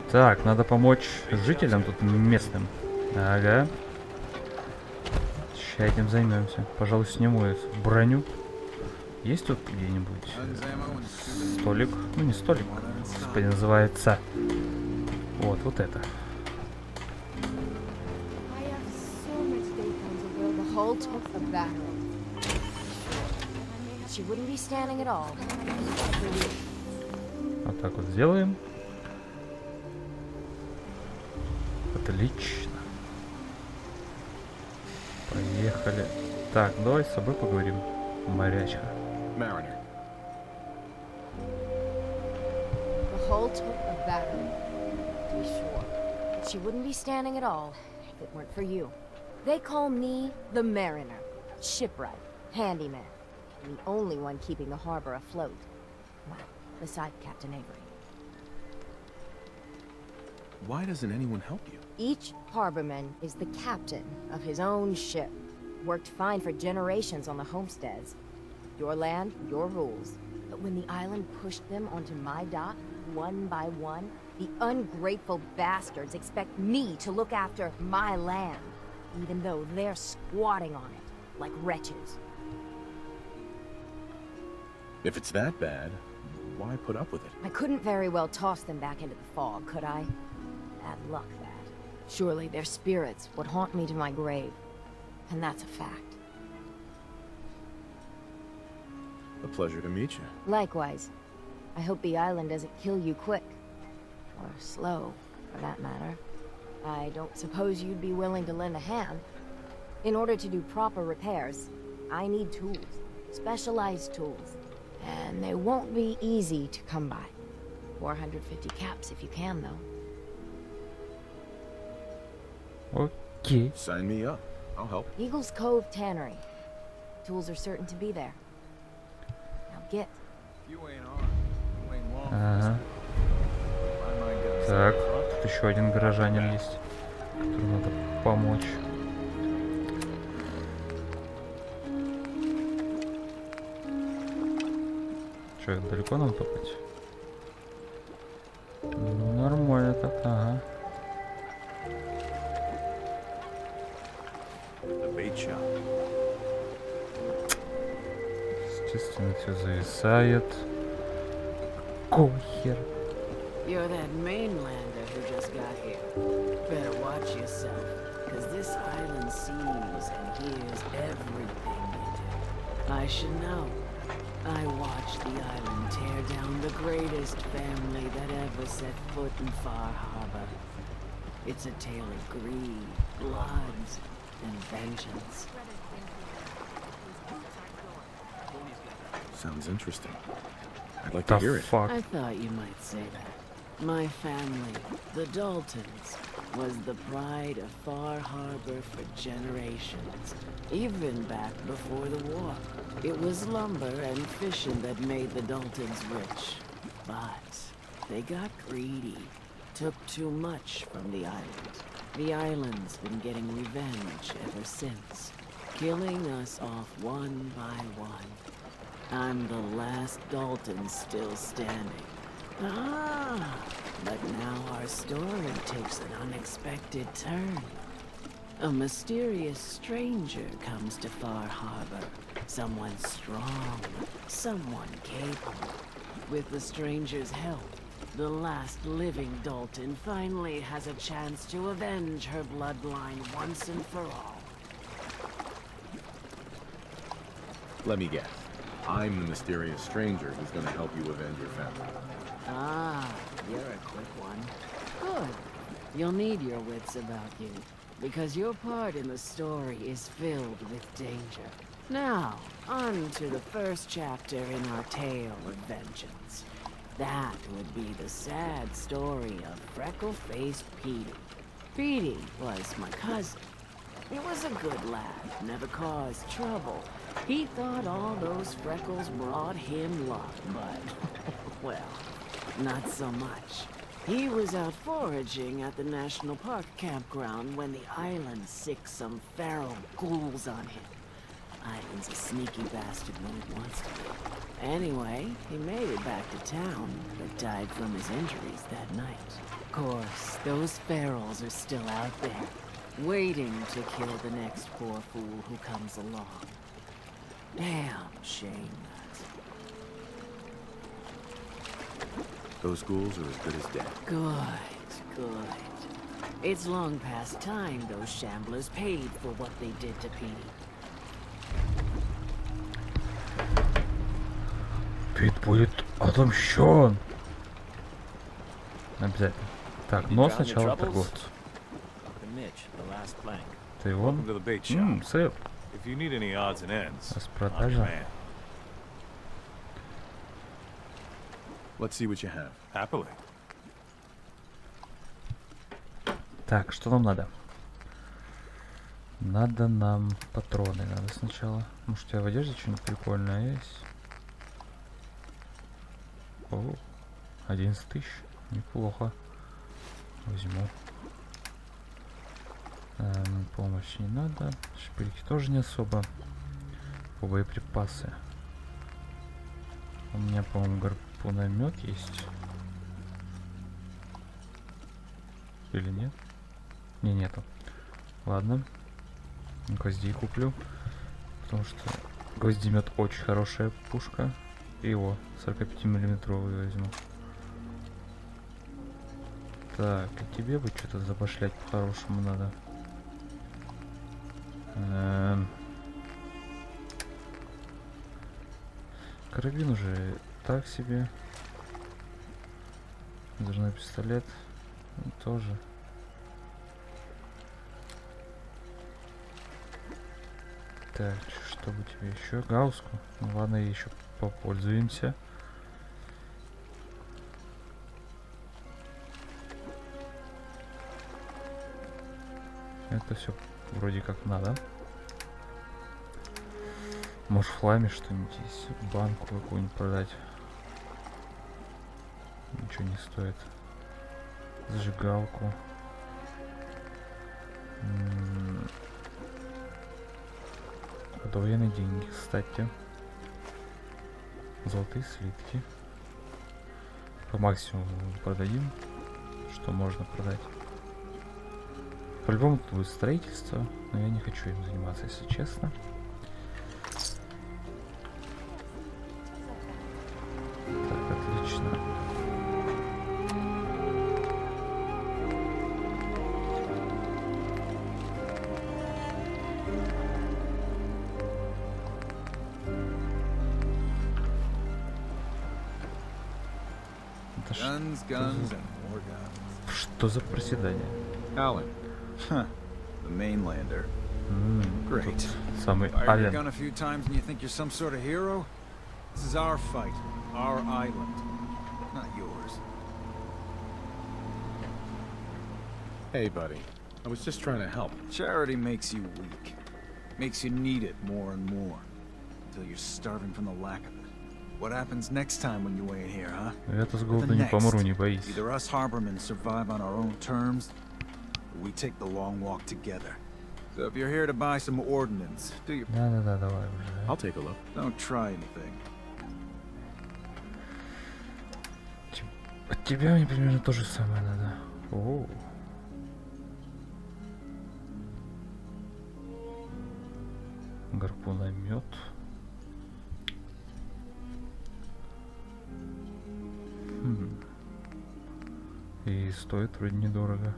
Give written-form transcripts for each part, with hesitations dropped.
Так, надо помочь жителям тут местным. Ага. Сейчас этим займемся. Пожалуй, сниму эту броню. Есть тут где-нибудь столик? Ну не столик, господи, называется. Вот это. Вот так вот сделаем. Отлично. Поехали. Так, давай с собой поговорим. Морячка. Mariner. The hull took a battery, to be sure. She wouldn't be standing at all if it weren't for you. They call me the Mariner. Shipwright, handyman, and the only one keeping the harbor afloat. Well, beside Captain Avery. Why doesn't anyone help you? Each harborman is the captain of his own ship. Worked fine for generations on the homesteads. Your land, your rules. But when the island pushed them onto my dock, one by one, the ungrateful bastards expect me to look after my land, even though they're squatting on it, like wretches. If it's that bad, why put up with it? I couldn't very well toss them back into the fog, could I? Bad luck, that. Surely their spirits would haunt me to my grave. And that's a fact. A pleasure to meet you. Likewise. I hope the island doesn't kill you quick. Or slow, for that matter. I don't suppose you'd be willing to lend a hand. In order to do proper repairs, I need tools. Specialized tools. And they won't be easy to come by. 450 caps if you can, though. Окей. Sign me up. I'll help. Eagles Cove Tannery. Tools are certain to be there. Now get. Ага. Так, тут еще один горожанин есть, которому надо помочь. Че, далеко нам топать? Ну, нормально так, ага. Естественно, все зависает. Какого хера? You're that mainlander who just got here. Better watch yourself, because this island sees and hears everything you do. I should know. I watched the island tear down the greatest family that ever set foot in Far Harbor. It's a tale of greed, blood, and vengeance. Sounds interesting. I'd like to hear it. Fuck. I thought you might say that. My family, the Daltons, was the pride of Far Harbor for generations, even back before the war. It was lumber and fishing that made the Daltons rich. But they got greedy, took too much from the island. The island's been getting revenge ever since, killing us off one by one. I'm the last Dalton still standing. Ah, but now our story takes an unexpected turn. A mysterious stranger comes to Far Harbor. Someone strong, someone capable. With the stranger's help, the last living Dalton finally has a chance to avenge her bloodline once and for all. Let me guess. I'm the mysterious stranger who's gonna help you avenge your family. Ah, you're a quick one. Good. You'll need your wits about you, because your part in the story is filled with danger. Now, on to the first chapter in our tale of vengeance. That would be the sad story of Freckle-Faced Petey. Petey was my cousin. He was a good lad, never caused trouble. He thought all those freckles brought him luck, but, well, not so much. He was out foraging at the National Park campground when the island sicked some feral ghouls on him. Island's a sneaky bastard when it wants to be. Anyway, he made it back to town, but died from his injuries that night. Of course, those ferals are still out there, waiting to kill the next poor fool who comes along. Damn shame that. Those ghouls are as good as dead. Good, good. It's long past time those shamblers paid for what they did to Pete. Пит будет отомщен. Обязательно. Так, но сначала торговцу. Ты вон? Сэр. Распродажа. Let's see what you have. Happily. Так, что нам надо? Надо нам патроны, надо сначала. Может, у тебя в одежде что-нибудь прикольное есть? О, 11 тысяч. Неплохо. Возьму. Помощи не надо. Шпильки тоже не особо. По боеприпасы. У меня, по-моему, гарпуномет есть. Или нет? Не, нету. Ладно. Гвоздей куплю. Потому что гвоздемет очень хорошая пушка. И его 45-миллиметровый возьму. Так, и тебе бы что-то забашлять по-хорошему надо. Карабин уже так себе. Зажной пистолет тоже. Так, что бы тебе еще? Гауску. Ну ладно, еще попользуемся. Это все вроде как надо. Может, в хламе что-нибудь есть? Банку какую-нибудь продать. Ничего не стоит. Зажигалку. Военные деньги, кстати. Золотые слитки. По максимуму продадим, что можно продать. По-любому тут будет строительство, но я не хочу им заниматься, если честно. Так, отлично. Guns, and more guns. Что за проседание? Alan. Huh. The mainlander. Great. Самый Fired your Ален. gun a few times and you think you're some sort of hero? This is our fight. Our island. Not yours. Hey, buddy. I was just trying to help. Charity makes you weak. Makes you need it more and more. Until you're starving from the lack of it. What happens next time when you ain't here, huh? Я-то с голоду не помру, не боись. Either us harbormen survive on our own terms, or we take the long walk together. So if you're here to buy some ordnance, do your... Да-да-да, давай уже. I'll take a look. Don't try anything. От тебя мне примерно то же самое надо. О. Гарпуномет. И стоит вроде недорого.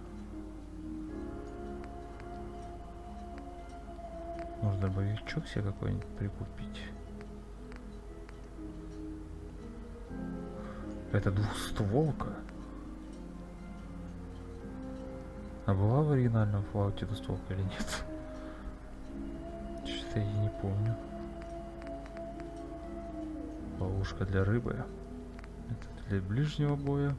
Можно боевичок себе какой-нибудь прикупить. Это двухстволка. А была в оригинальном Fallout двустволка или нет? Что-то я не помню. Ловушка для рыбы. Это для ближнего боя.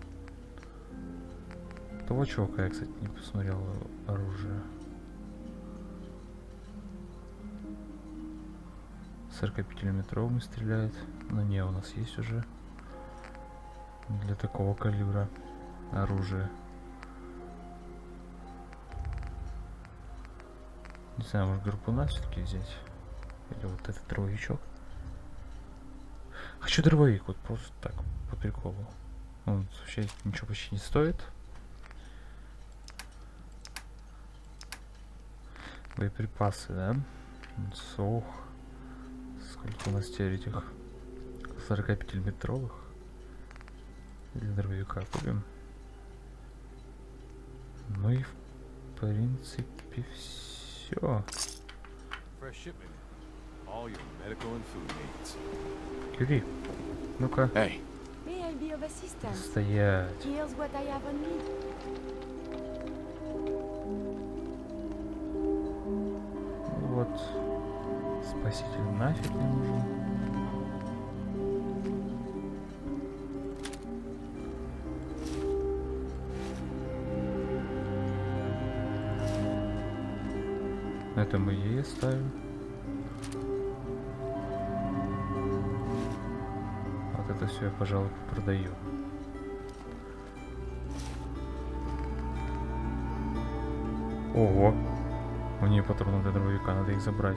Того чувака я, кстати, не посмотрел оружие. 45-миллиметровым стреляет. Но не, у нас есть уже для такого калибра оружие. Не знаю, может гарпуна все-таки взять? Или вот этот дробовичок? Хочу еще дробовик, вот просто так, по приколу. Он вообще ничего почти не стоит. Боеприпасы, да? Ох. Сколько у нас теперь этих 45-миллиметровых? Для дробовика купим. Ну и в принципе все. Кюри, ну-ка. Стоять. Вот. Спаситель нафиг не нужен. Это мы ей оставим. Вот это все я, пожалуй, продаю. Ого! У нее патроны для дробовика, надо их забрать.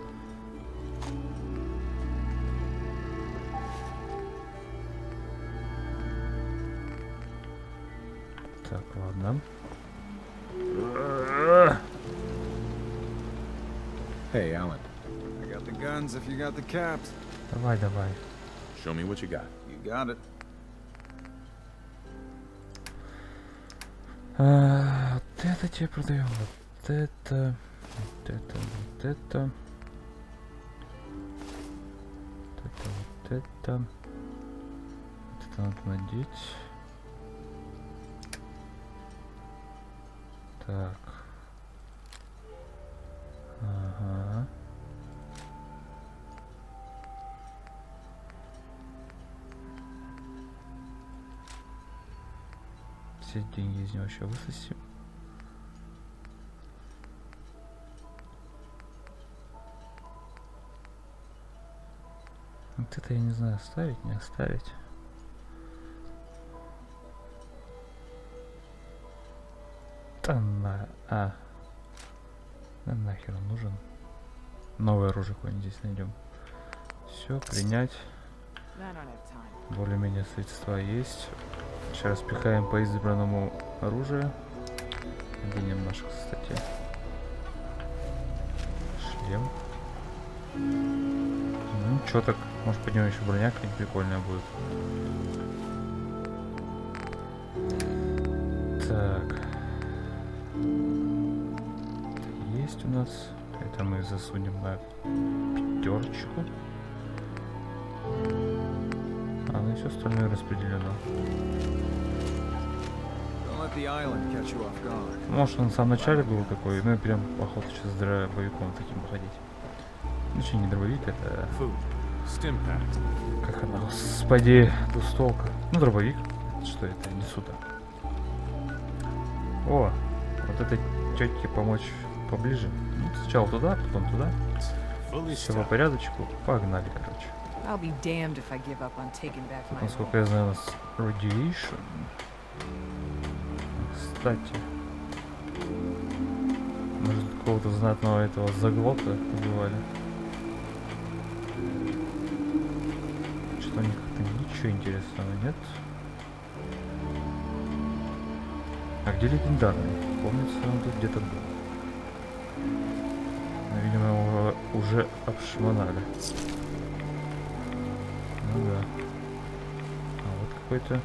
Так, ладно. Hey, Alan. I got the guns if you got the caps. Давай, давай. Show me what you got. You got it. Вот это тебе продаем. Вот это. Вот это. Вот это. Вот это. Вот это надо надеть. Так. Ага. Все деньги из него еще высосим. Вот это я не знаю, оставить, не оставить. Да на... Да нахер он нужен. Новое оружие какое-нибудь здесь найдем. Все, принять. Более-менее средства есть. Сейчас пихаем по избранному оружию. Оденем наших, кстати. Шлем. Ну, чё так, может поднем еще броня какая-нибудь прикольная будет. Так. Есть у нас. Это мы засунем на пятерочку. А, ну и все остальное распределено. Может, он в самом начале был такой, ну и прям охота сейчас с дробовиком таким походить. Ну, что, не дробовик, это... Как она, господи, двустолка. Ну, дробовик. Что это, не сюда. О, вот этой тетке помочь поближе. Ну, сначала туда, потом туда. Все по порядочку. Погнали, короче. Тут, насколько я знаю, у нас radiation. Кстати, может, какого-то знатного этого заглота убивали. Что у них как-то ничего интересного нет. А где легендарный? Помнится, он тут где-то был. Но, видимо, его уже обшмонали. Ну да. А вот какой-то.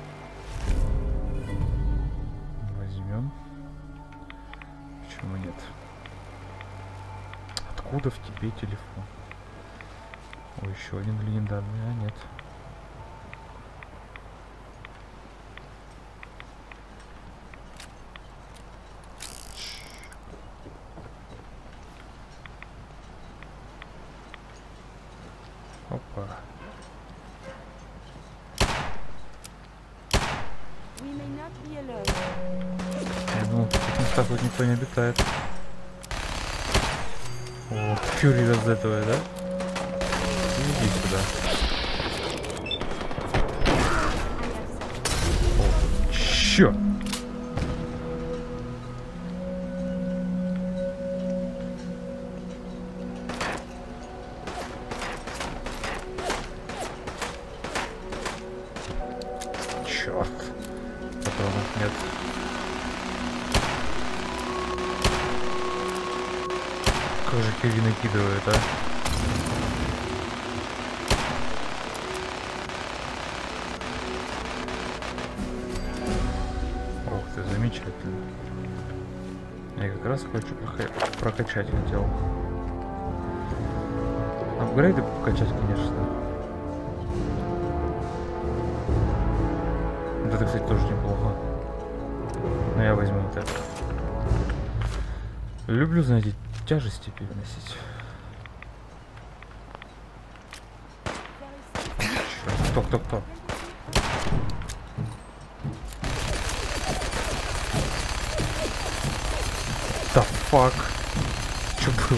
Возьмем. Почему нет? Откуда в тебе телефон? Ой, еще один легендарный, а нет. Опа. Я думал, в таких местах вот никто не обитает. О, Фьюри разэтовая, да? Иди сюда. О, чё? патронов нет. Как же Киви накидывает, а? Ух ты, замечательно. Я как раз хочу прокачать хотел. Апгрейды покачать, конечно. Вот это, кстати, тоже неплохо. Но я возьму вот это. Люблю, знаете, тяжести переносить. Кто? Да фак. Что было?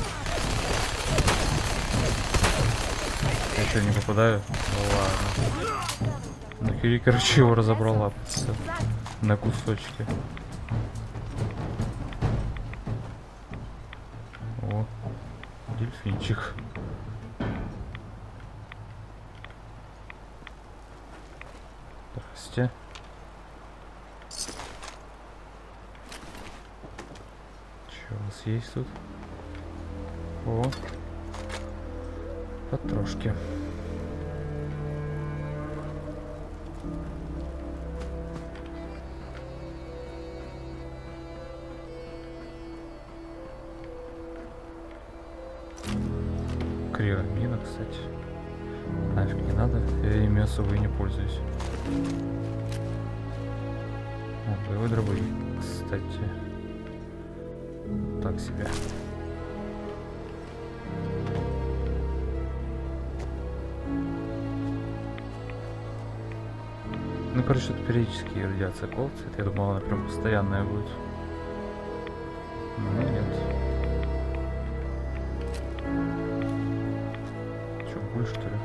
Я что, не попадаю? Ну ладно. Ну, Кири, короче, его разобрала на кусочки. О, дельфинчик. Здрасте. Что у вас есть тут? О, потрошки. Криомина, кстати. Нафиг не надо, я ими особо и не пользуюсь. А, боевой дробовик, кстати. Так себе. Ну, короче, это периодически радиация колется. Я думал, она прям постоянная будет. Но нет. Че, гуль, что ли?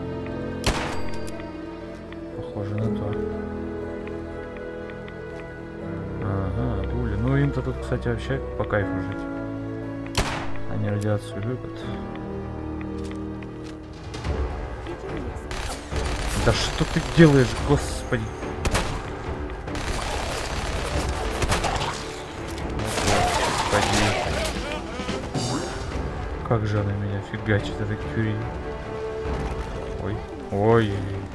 Похоже на то. Ага, дули. Ну, им-то тут, кстати, вообще по кайфу жить. Они радиацию любят. Да что ты делаешь, господи? Господи. Как же она меня фигачит, эта Кюри. Ой, ой.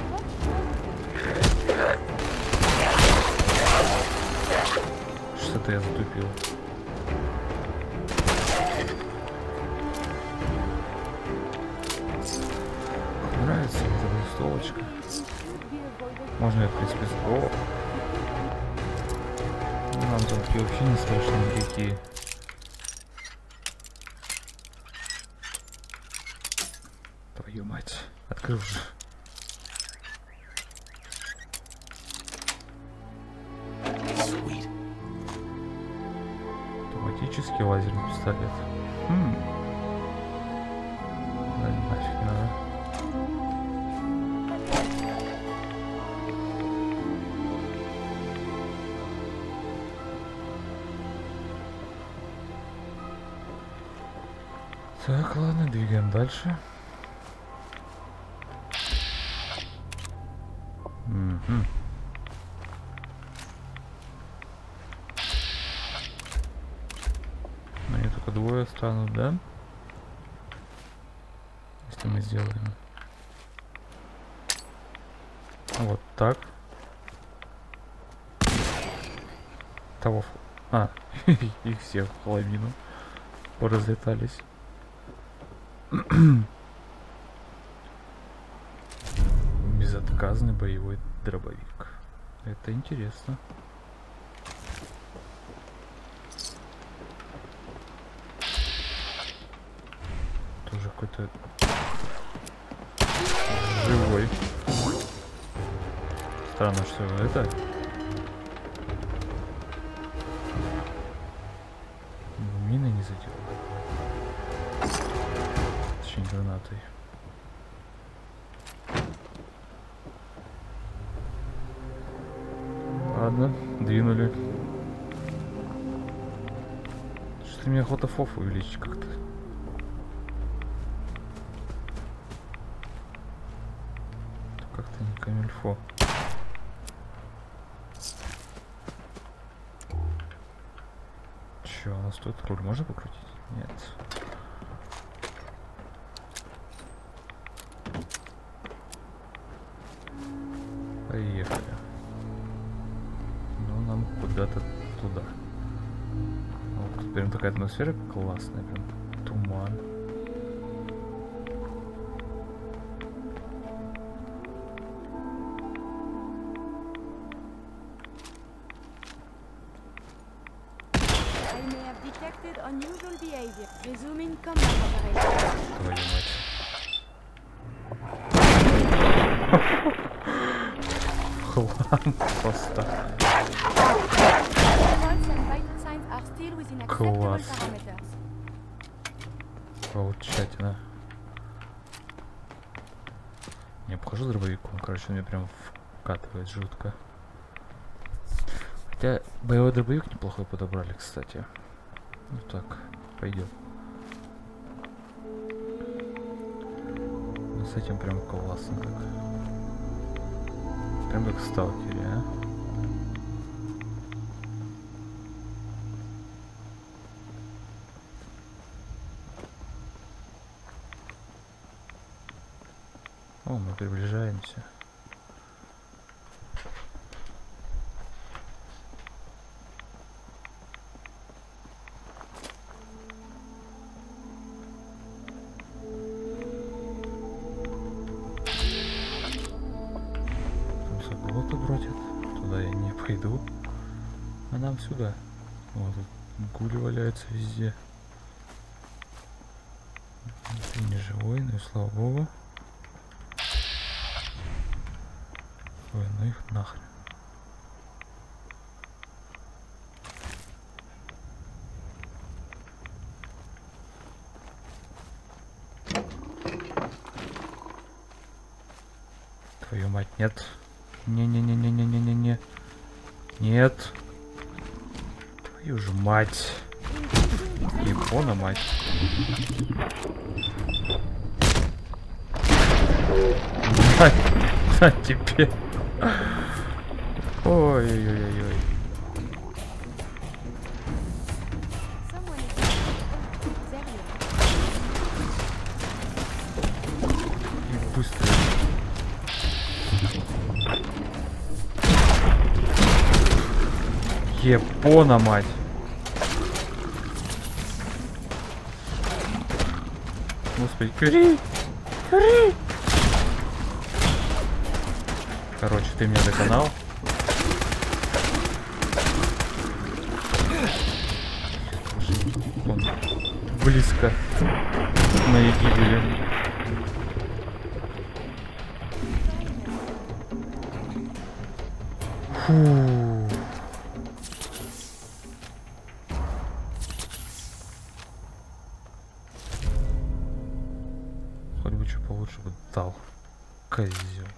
Что-то я затупил. Нравится мне эта столочка. Можно я, в принципе, о. Нам танки вообще не страшны никакие. Твою мать. Открыл же. Автоматический лазерный пистолет. Да, нафиг не надо. Так, ладно, двигаем дальше. Угу. Но они только двое станут, да? Если мы сделаем вот так. Того. А, их всех в половину поразлетались. Безотказный боевой дробовик. Это интересно. Тоже какой-то живой. Странно, что это мины не задел. Точнее, гранатой. Ладно, двинули. Что-то мне охота фоф увеличить как-то. Как-то не камильфо. нас тут? Руль можно покрутить? Нет. Поехали. Ну, нам куда-то туда. Вот, тут прям такая атмосфера классная, прям туман. Unusual behavior. Resuming combat operation. Твою мать. Хлам просто. Pulse and vital signs are still within acceptable Класс. parameters. Получательно. Не обхожу дробовиком, короче, он меня прям вкатывает жутко. Хотя боевой дробовик неплохой подобрали, кстати. Ну так, пойдет. Ну, с этим прям классно как. Прям как в Сталкере, а? О, мы приближаемся. Болото бродит. Туда я не пойду. А нам сюда. Вот тут гули валяются везде. Ты не живой, ну и слава богу. Ой, ну их нахрен. Твою мать, нет. Не-не-не-не-не-не-не-не. Нет. Твою же мать. Япона мать. На тебе. Ой-ой-ой-ой. Someone is Xavier. И быстро. Япона мать. Господи, Кюри! Кюри! Короче, ты меня доконал. Он близко к моей гибели. Фу. Хоть бы что получше бы дал. Козел.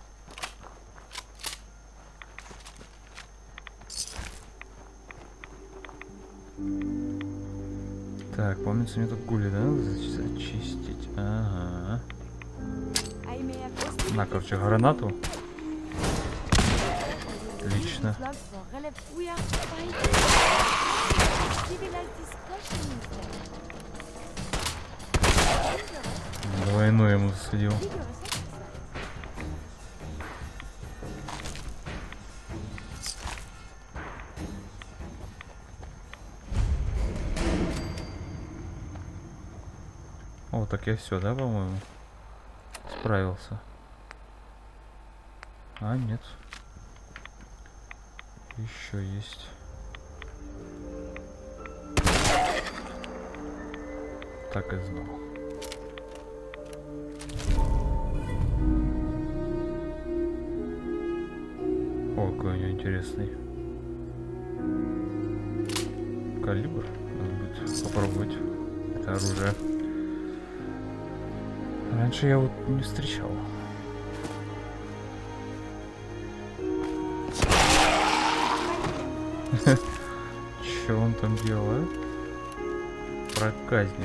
Так, помнится, мне тут гули, да, надо зачистить. Ага. I may have estimated На, короче, гранату. Отлично. logs for relief. We are fighting. Civilized discussion instead. Двойной ему засадил. Vigorous exercise. О, так я все, да, по-моему? Справился. А, нет. Еще есть. Так и знал. О, какой у него интересный калибр. Надо будет попробовать это оружие. Раньше я вот не встречал. Че он там делает? Проказник.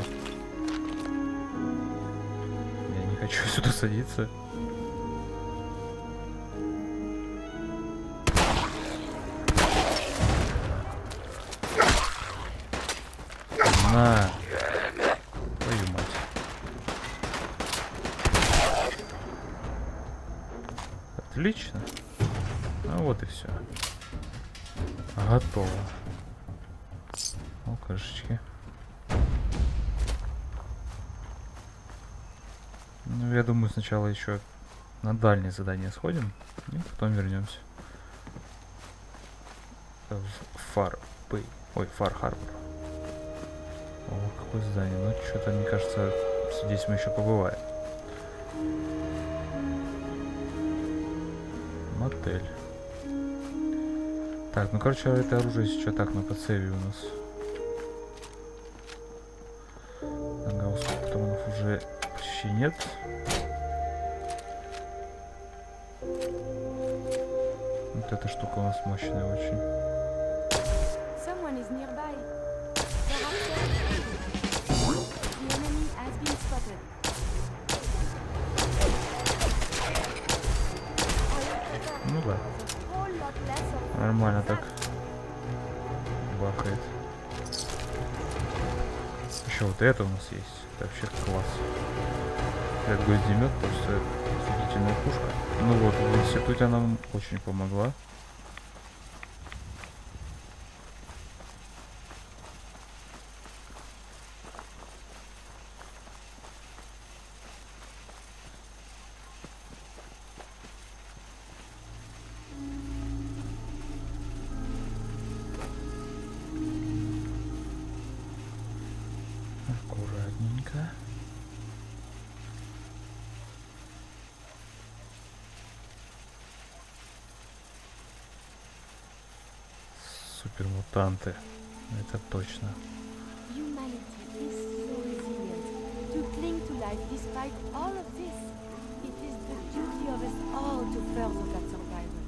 Я не хочу сюда садиться. На. Твою мать. Отлично. Ну вот и все. Готово. Алкашечки. Ну, я думаю, сначала еще на дальнее задание сходим, и потом вернемся. Фар Бэй. Ой, Фар Харбор. О, какое здание. Ну, что-то, мне кажется, здесь мы еще побываем. Мотель. Так, ну, короче, это оружие сейчас так на подсейве у нас. Ага, патронов уже почти нет. Вот эта штука у нас мощная очень. Someone is nearby. There are several. The enemy has been spotted. Ну да. Whole lot less of Нормально так бахает. Еще вот это у нас есть. Это вообще класс. Этот гвоздемет просто офигительная пушка. Ну вот, в институте она нам очень помогла. Аккуратненько. Супермутанты. Это точно. humanity is so resilient to cling to life despite all of this. It is the duty of us all to further that survival.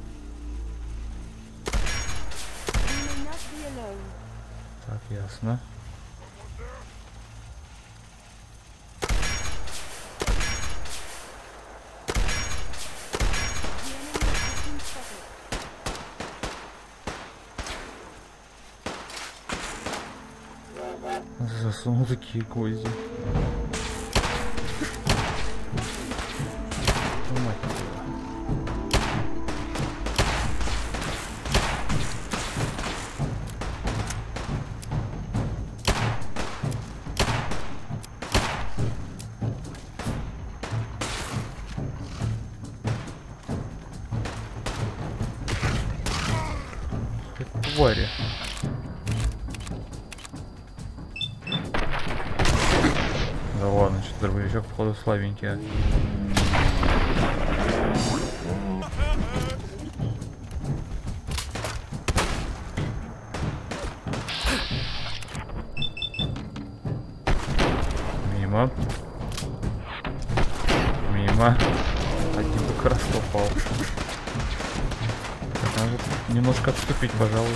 We may not be alone. Так, ясно. The enemy has been spotted. Засунул такие гвозди. Ну, мать твою. Это твари. Да ладно, что-то дробовичок, походу, слабенький. А. Мимо. Мимо. Один бы как раз попал. Так, надо немножко отступить, пожалуй.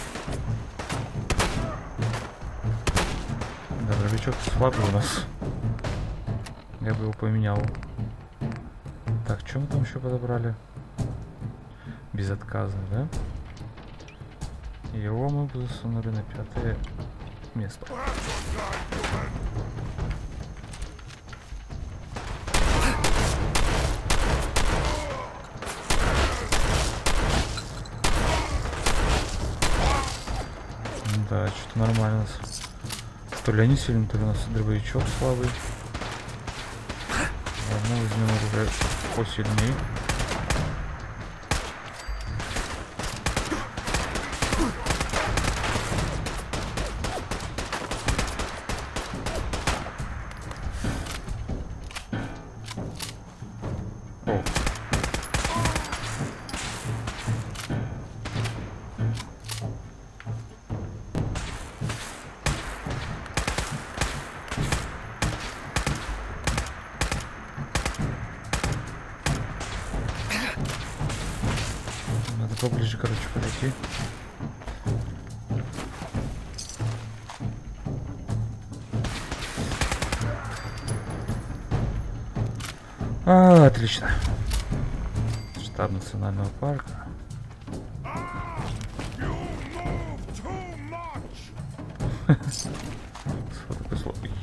Да, дробовичок слабый у нас. Я бы его поменял. Так, что мы там еще подобрали? Безотказный, да? Его мы засунули на 5-е место. Да, что-то нормально у нас. То ли они сильны, то ли у нас дробовичок слабый. Ладно, возьмем уже посильнее. О. Надо поближе, короче, подойти. Отлично. Штаб национального парка.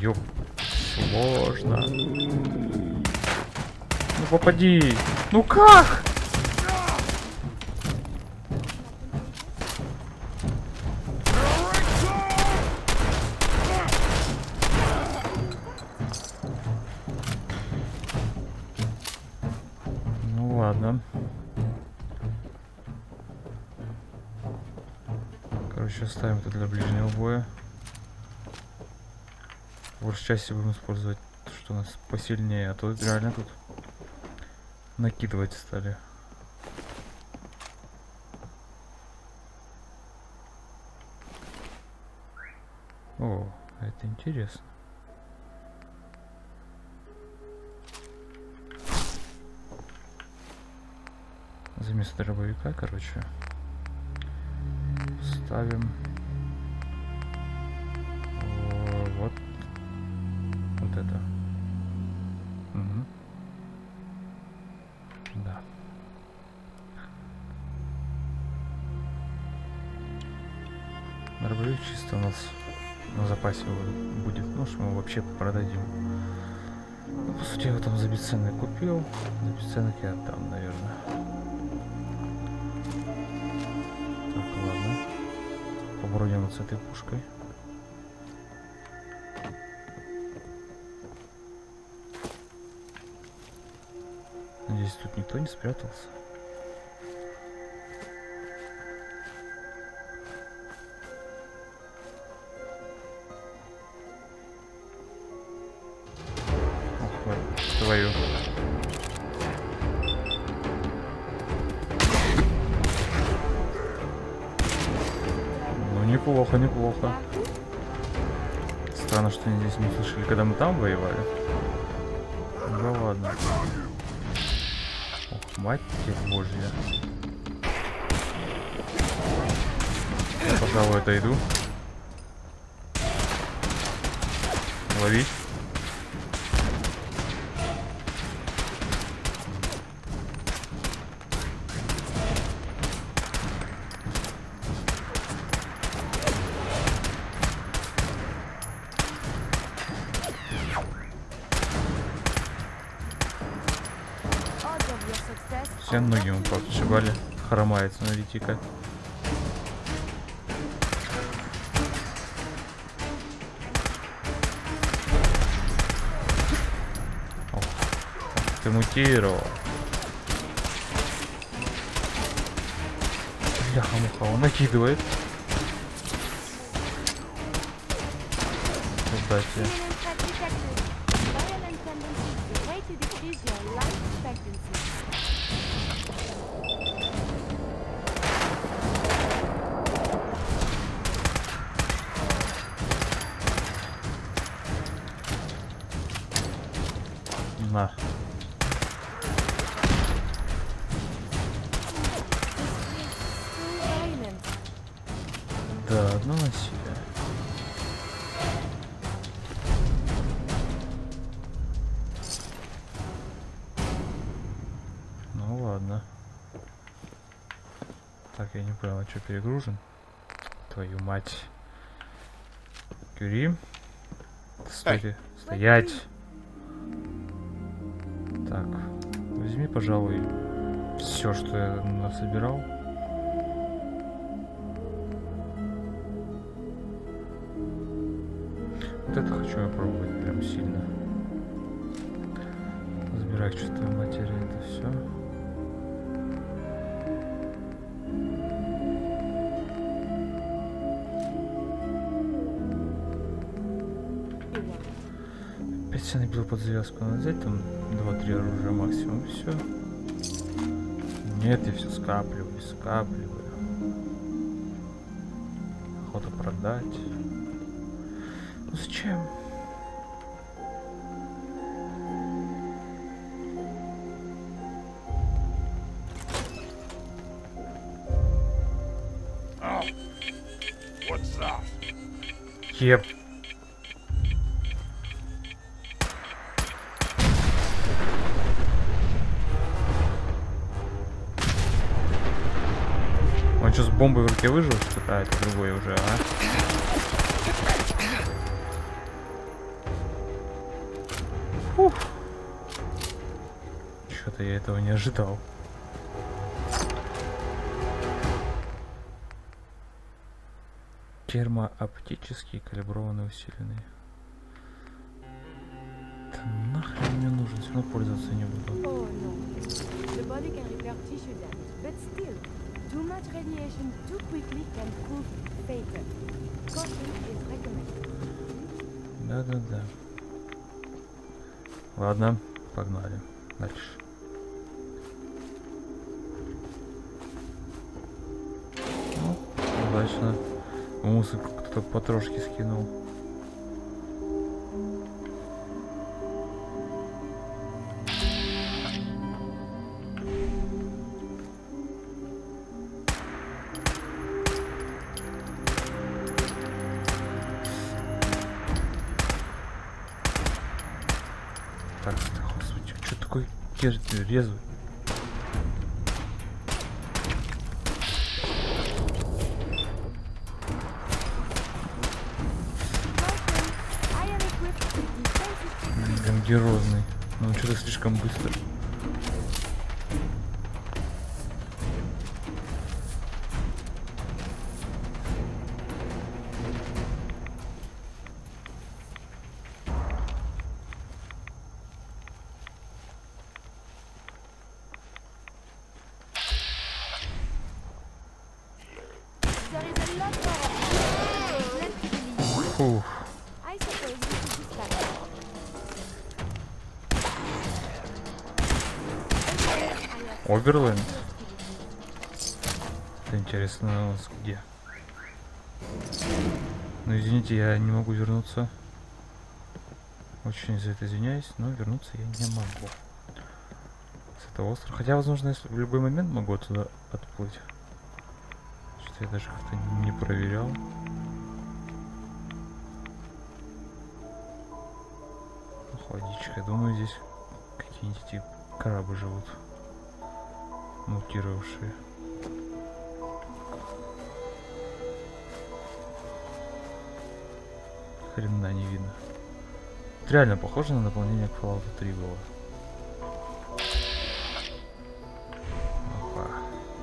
Ёп, сложно. Ну попади. Ну как? Ну ладно. Короче, оставим это для ближнего боя. Больше части будем использовать, что у нас посильнее, а то реально тут накидывать стали. О, это интересно. За место дробовика, короче, ставим вот это. Угу. Да. Дробовик чисто у нас на запасе будет, ну что мы вообще продадим. Ну, по сути, я его там за бесценок купил, за бесценок я отдам, наверное. Так, ладно. Попробуем вот с этой пушкой. Надеюсь, тут никто не спрятался. Твою. Ну неплохо, неплохо. Странно, что они здесь не слышали, когда мы там воевали. Ну ладно. Ох, мать божья. Я, пожалуй, отойду. Ловить. Все ноги ему подшибали. Хромает, смотрите-ка. Ох, ты мутировал. Бляха-муха, он накидывает. Удачи. На. Да, одно насилие. Ну ладно. Так, я не понял, а что перегружен? Твою мать. Кюри. Стойте. Стоять. Так, возьми, пожалуй, все, что я насобирал. Вот это хочу я пробовать прям сильно. Забирай чувство материи, это все. Опять все набил под завязку. Надо взять там 2-3 оружия максимум, все. Нет, я все скапливаю, скапливаю. Охота продать. Ну зачем? Еп. Он что, с бомбой в руке выжил? А, это другой уже, а? Фух. Что-то я этого не ожидал. Термооптический калиброванный усиленный. Да нахрен мне нужен, все равно пользоваться не буду. Oh no. The body can repair tissue damage, but still, too much radiation too quickly can prove fatal. Caution is recommended. Да-да-да. Ладно, погнали. Дальше. Ну, удачно. Музыку кто-то потрошки скинул. Так, господи, что такой резвый? Грандиозный. Ну что-то слишком быстро. There is a lot more of them. Let's believe. Фух. I suppose we should discuss it. Оберленд? Это интересно у нас где? Ну извините, я не могу вернуться. Очень за это извиняюсь, но вернуться я не могу. С этого острова. Хотя, возможно, если в любой момент могу отсюда отплыть. Что я даже как-то не проверял. Водичка. Я думаю, здесь какие-нибудь эти крабы живут. Мутировавшие. Хрена не видно. Это реально похоже на дополнение к Fallout 3 было. Опа.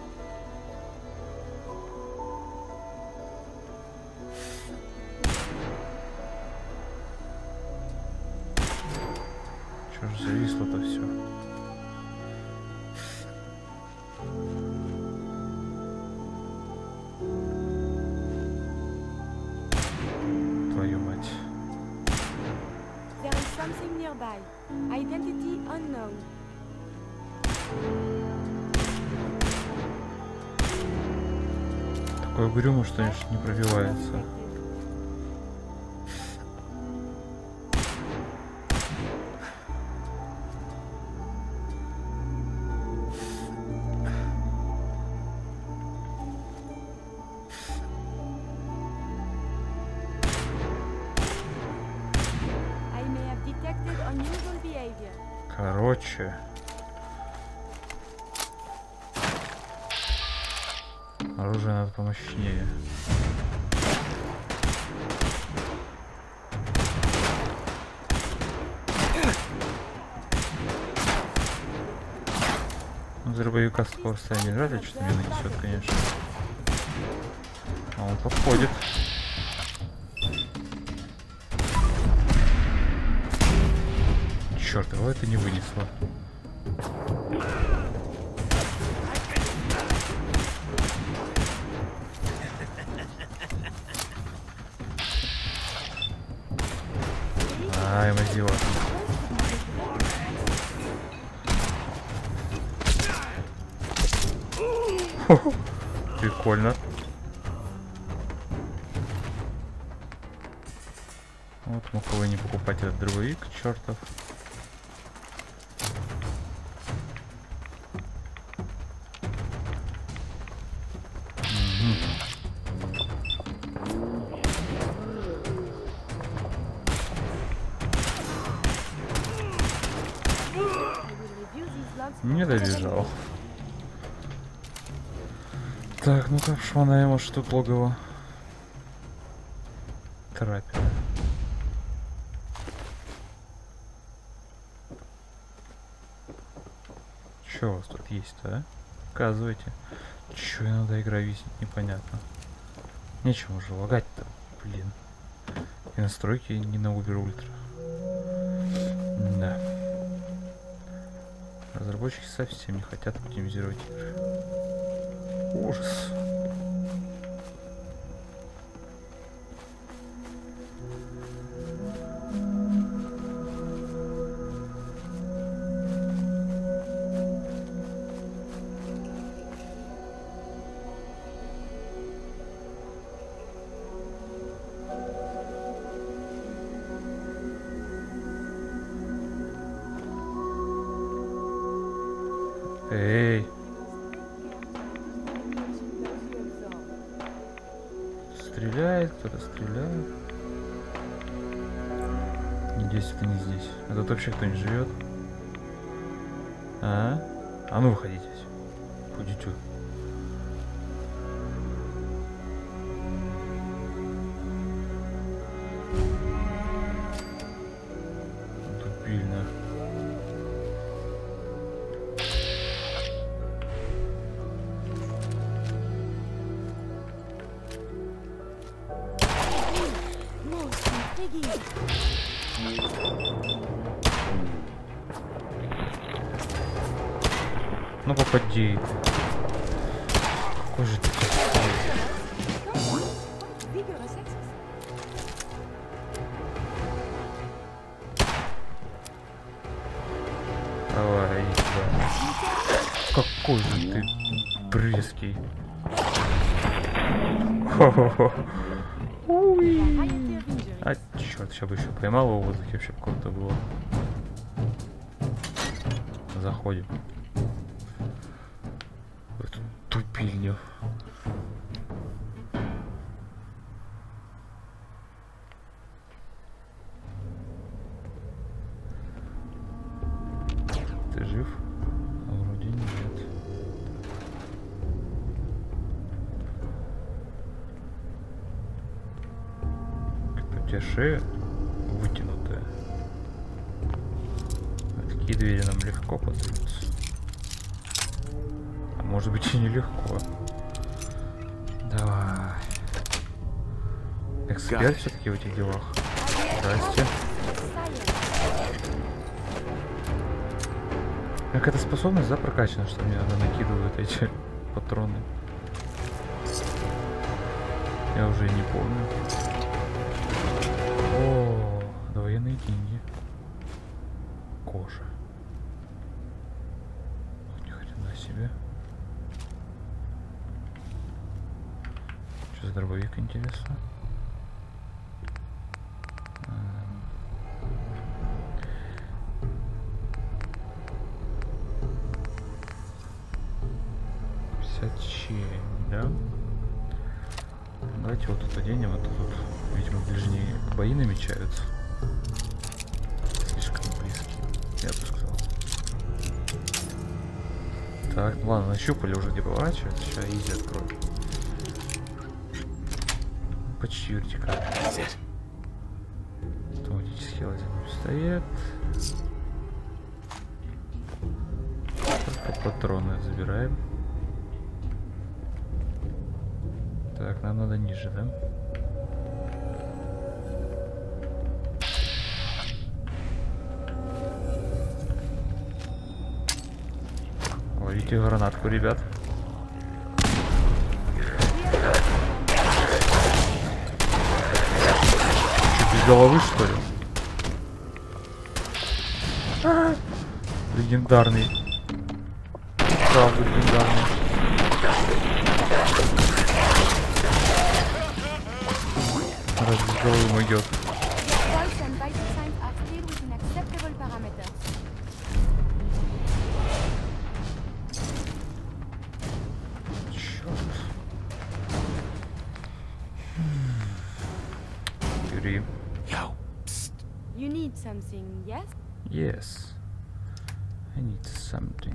Чё ж зависло-то все? Твою мать. There is something nearby. Identity unknown. Такое угрюмо, что аж не пробивается. I may have detected unusual behavior. Короче. Оружие надо помощнее. Ну, дробовика с такого расстояния вряд ли что-то мне нанесет, конечно. А он подходит. Черт, его это не вынесло. Ай, мазила. Прикольно. Вот мог его не покупать этот дробовик, чертов. Не добежал. Так, ну-ка, шманаем, может тут логово. Траппер. Что у вас тут есть-то, а? Показывайте. Чё иногда игра висит, непонятно. Нечем уже лагать-то, блин. И настройки не на Uber Ultra. Да. Разработчики совсем не хотят оптимизировать игры. Ужас. Эй! Стреляет, кто-то стреляет. Здесь это не здесь. А тут вообще кто-нибудь живет? А ну выходите. Пойдите. Тупильно. Ну попади. Какой же ты красивый. Давай, иди сюда. Какой же ты брызкий. Хо-хо-хо. А, черт, сейчас бы еще поймал его в воздухе, вообще круто было. Заходим. В эту тупильню. Ты жив? А вроде нет. Как-то у тебя шея вытянутая. А такие двери нам легко подаются. А может быть и нелегко. Давай. Эксперт все-таки в этих делах. Здрасте. Как эта способность, да, прокачана, что мне она накидывает эти патроны? Я уже и не помню. О, военные деньги. Кожа. Ни хрена себе. Что за дробовик, интересно? Да? Давайте вот тут оденем, а то тут, видимо, ближние бои намечаются. Слишком близкие, я бы сказал. Так, ну ладно, нащупали уже, где поворачивается. Сейчас изи открою. Почти вертикально. Автоматический лазерный пистолет. Только патроны забираем. Так, нам надо ниже, да? Ловите гранатку, ребят. Что, без головы, что ли? Легендарный. Правда, легендарный. Раз без головы могет. Черт. Юрий. You need something, yes? Yes. I need something.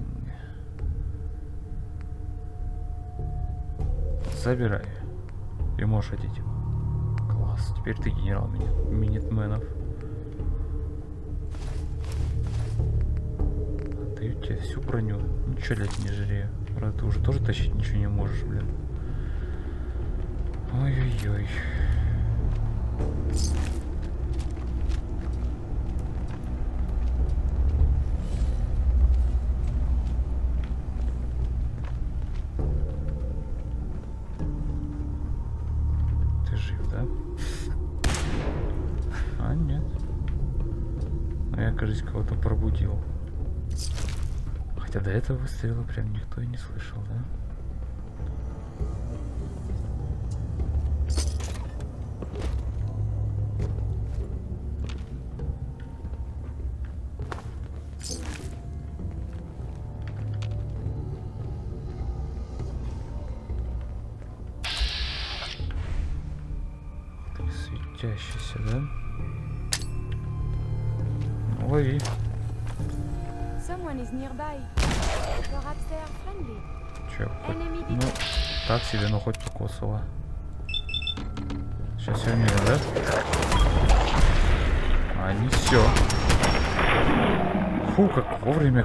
Забирай. И можешь одеть его. Класс. Теперь ты генерал Минитменов. А ты Дают тебе всю броню. Ничего, блядь, не жалею. Правда, ты уже тоже тащить ничего не можешь, блин. Ой-ой-ой. Ты жив, да? А, нет. Но я, кажется, кого-то пробудил. Хотя до этого выстрела прям никто и не слышал, да? Ты светящийся, да? Лови. Someone is nearby. Perhaps they are friendly. Че, хоть, ну, так себе, но хоть покосила. Сейчас все мимо, да? А не все. Фу, как вовремя.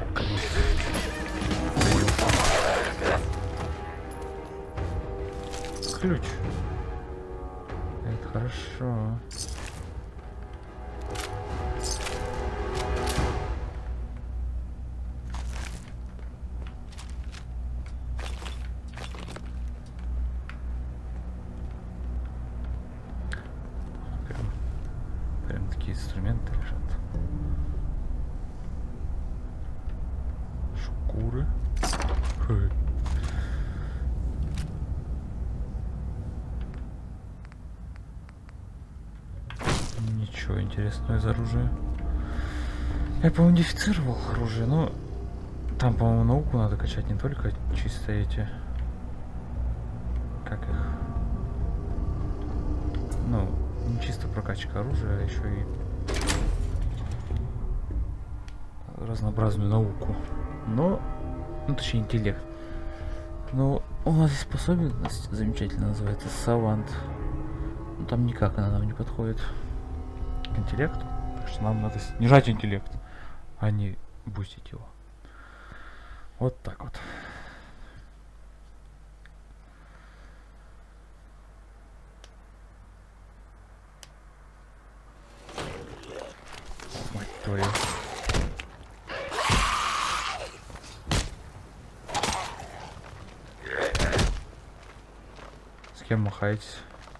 Ключ. Это хорошо. Прям такие инструменты лежат. Шкуры. Хы. Ничего интересного из оружия. Я, по-моему, модифицировал оружие, но там, по-моему, науку надо качать, не только чисто эти... Как их? Ну, не чисто прокачка оружия, а еще и разнообразную науку. Но, ну, точнее, интеллект. Но у нас есть способность замечательно, называется Савант. Но там никак она нам не подходит к интеллекту. Так что нам надо снижать интеллект, а не бустить его. Вот так вот. Мать твою. С кем махаетесь?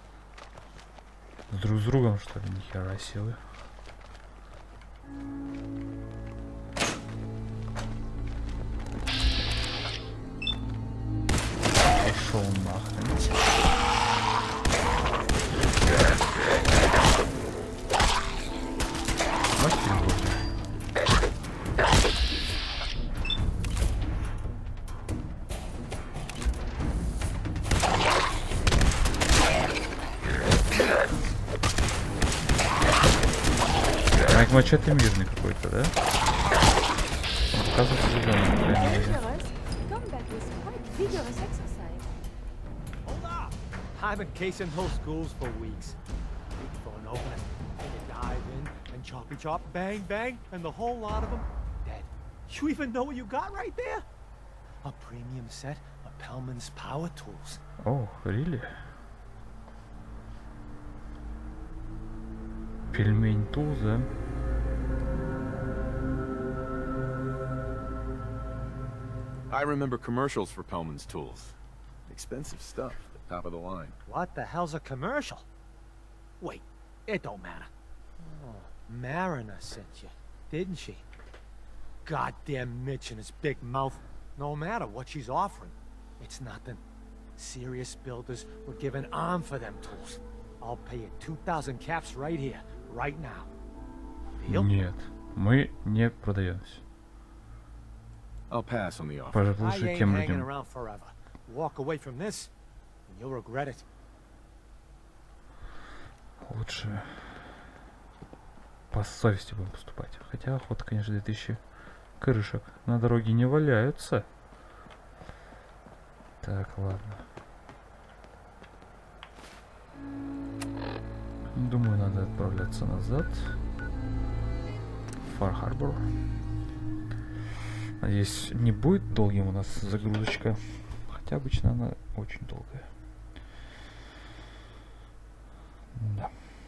Друг с другом, что ли? Нихера силы. Пошел нахрен. Мастер божий. Мачете мирный какой-то, да? Оказывается, зеленый, по крайней мере. I've been casing those schools for weeks. Big fun opening. You dive in and choppy chop, bang bang, and the whole lot of them dead. You even know what you got right there? A premium set of Pellman's power tools. Oh, really? Пельмень тулз, да? I remember commercials for Pellman's tools. Expensive stuff, the top of the line. What the hell's a commercial? Wait, it don't matter. Oh, Mariner sent you, didn't she? Goddamn Mitch and his big mouth. No matter what she's offering, it's nothing. Serious builders would give an arm for them tools. I'll pay you 2,000 caps right here, right now. Deal? Нет, мы не продаемся. I'll pass on the offer. Пожалуйста, I ain't тем hanging людям. around forever. Walk away from this, and you'll regret it. Лучше по совести будем поступать. Хотя охота, конечно, 2000 крышек на дороге не валяются. Так, ладно. Думаю, надо отправляться назад. Фар Харбор. Надеюсь, не будет долгим у нас загрузочка. Хотя обычно она очень долгая. Да.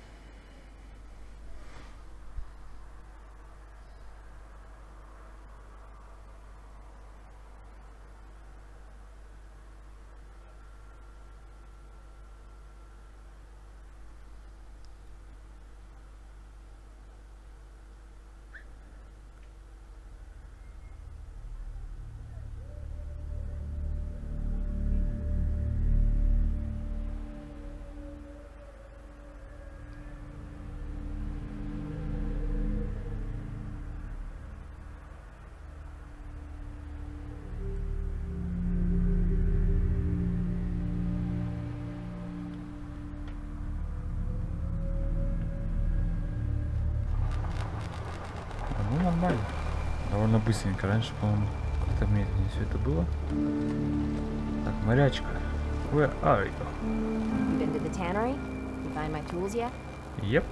Ну, нормально. Довольно быстренько. Раньше, по-моему, как-то медленнее все это было. Так, морячка. Where are you? You been to the tannery? You find my tools yet? Yep.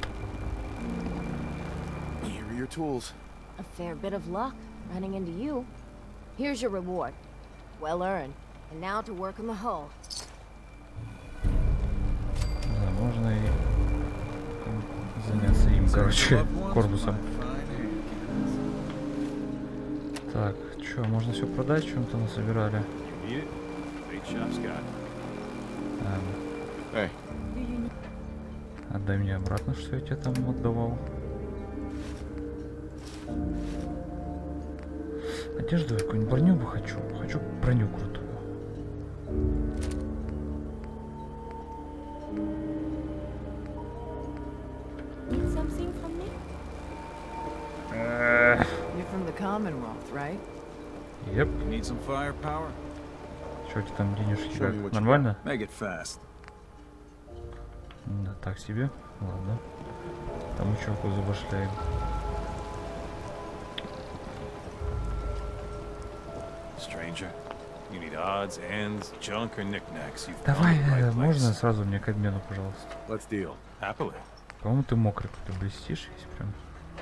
Here are your tools. A fair bit of luck running into you. Here's your reward. Well earned. And now to work on the hull. Да, можно и заняться им, короче, корпусом. Так, что, можно все продать, чем-то насобирали. Hey, Отдай мне обратно, что я тебе там отдавал. Одежду какую-нибудь, броню бы хочу. Хочу броню крутую. Need something from me? You're from the Commonwealth, right? Еп. You need some firepower? Что у тебя там денежки? Show Как? me what you Нормально? Make it fast. Да, так себе. Ладно. Тому чуваку забашляем. stranger. You need odds, ends, junk, or knickknacks. You've Давай, found the right можно place. сразу мне к обмену, пожалуйста. Let's deal. Happily. По-моему, ты мокрый, ты блестишь весь прям.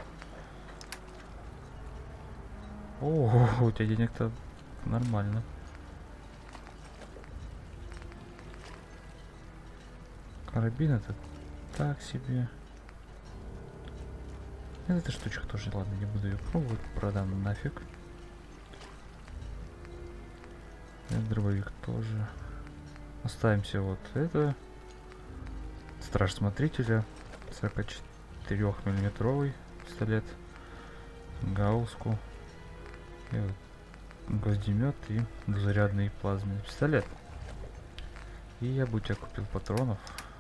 О, у тебя денег-то нормально. Карабин это так себе. Эта штучка тоже, ладно, не буду ее пробовать, продам нафиг. Этот дробовик тоже. Оставимся вот это. Страж смотрителя. 44 миллиметровый пистолет. Гауску. И вот гвоздемет и двузарядный плазменный пистолет. И я бы у тебя купил патронов.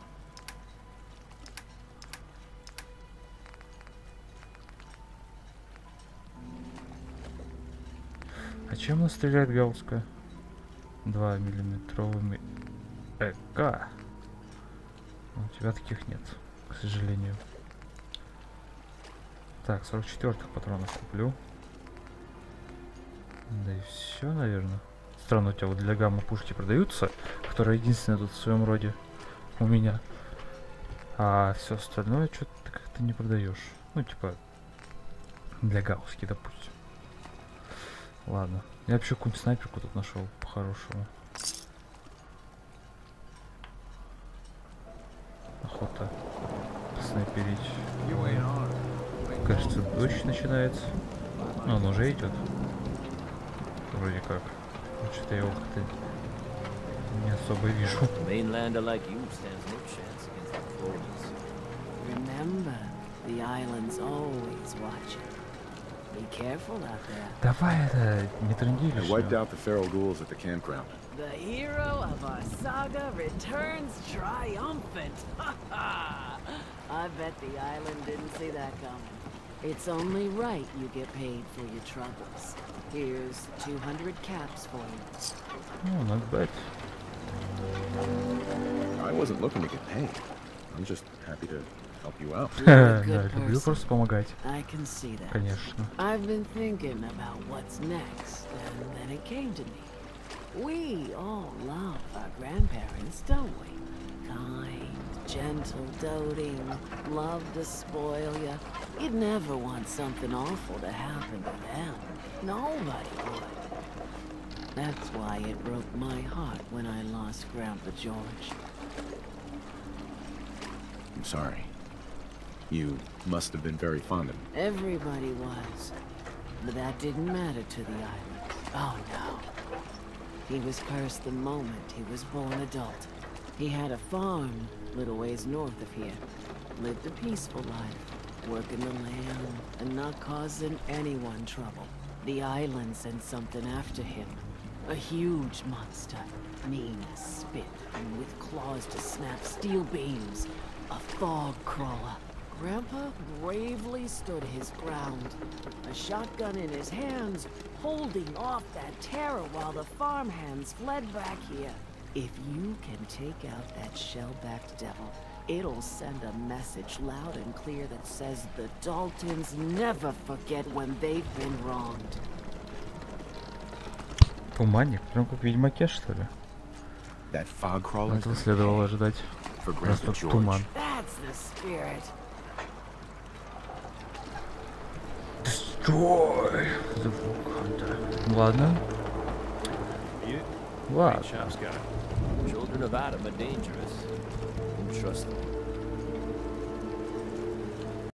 А чем она стреляет, гауска? 2 миллиметровыми ЭК. У тебя таких нет, к сожалению. Так, 44-х патронов куплю. Да и все, наверное. Странно, у тебя вот для гамма пушки продаются, которая единственная тут в своем роде у меня. А все остальное что-то ты как-то не продаешь. Ну, типа, для гауски, допустим. Ладно. Я вообще какую-нибудь снайперку тут нашел по-хорошему. Охота снайперить. Кажется, дождь начинается. Но он уже идет. Вроде как. Что-то я его как-то не особо вижу. Mainlander like you stands no chance against the Floridians. Remember, the island's always watching. Be careful out there. Давай это, не тренди I wiped лишнего. out the feral ghouls at the campground. The hero of our saga returns triumphant. Ha ha! I bet the island didn't see that coming. It's only right you get paid for your troubles. Here's 200 caps for you. Ну, not bad. I wasn't looking to get paid. I'm just happy to help you out. You're a Да, good люблю person. просто помогать, I can see that. конечно. I've been thinking about what's next, and then it came to me. We all love our grandparents, don't we? Kind, gentle, doting, loved to spoil you. You'd never want something awful to happen to them. Nobody would. That's why it broke my heart when I lost Grandpa George. I'm sorry. You must have been very fond of him. Everybody was. But that didn't matter to the island. Oh no. He was cursed the moment he was born adult. He had a farm, little ways north of here. Lived a peaceful life, working the land and not causing anyone trouble. The island sent something after him. A huge monster, mean as spit and with claws to snap steel beams. A fog crawler. Grandpa bravely stood his ground, a shotgun in his hands, holding off that terror while the farmhands fled back here. If you can take out that shell-backed devil, it'll send a message loud and clear that says the Daltons never forget when they've been wronged. Туманник, прям как в Ведьмаке, что ли? That fog crawler. Этого следовало ожидать. For Просто Grandpa George. туман. That's the spirit. Destroy the Hunter. Ладно. You? Ладно. Children of Adam are dangerous. Don't trust them.